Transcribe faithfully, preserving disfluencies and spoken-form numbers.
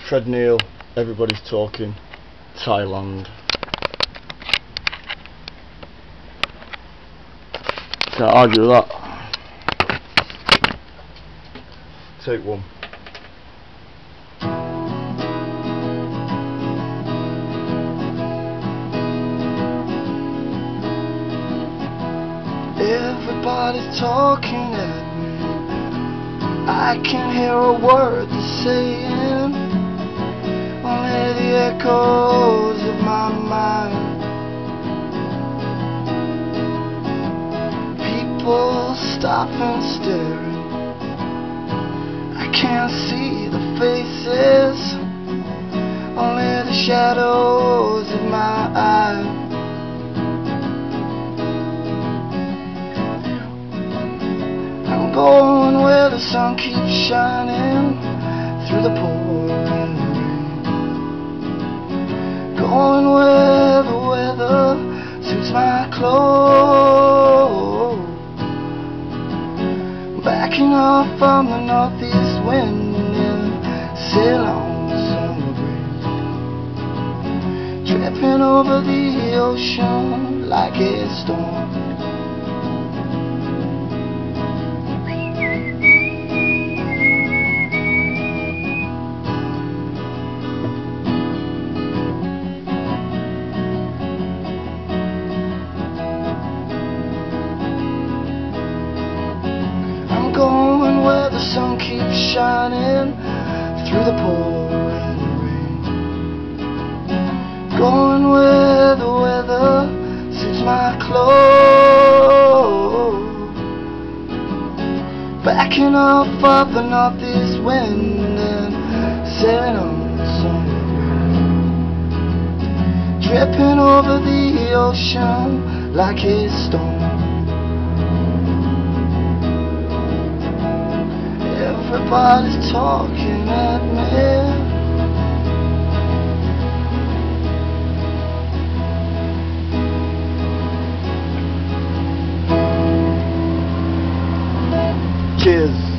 Fred Neil, everybody's talking, Thailand. Can't argue with that. Take one. Everybody's talking at me. I can't hear a word they're saying. Only the echoes of my mind. People stop and staring. I can't see the faces. Only the shadows of my eyes. I'm going where the sun keeps shining through the pouring rain. Going where the weather suits my clothes. Backing off from the northeast wind and sail on the summer breeze. Tripping over the ocean like a storm. Going where the sun keeps shining through the pouring rain. Going where the weather suits my clothes. Backing off of the northeast wind and sailing on the summer breeze. Dripping over the ocean like a storm. Everybody's talking at me. Cheers.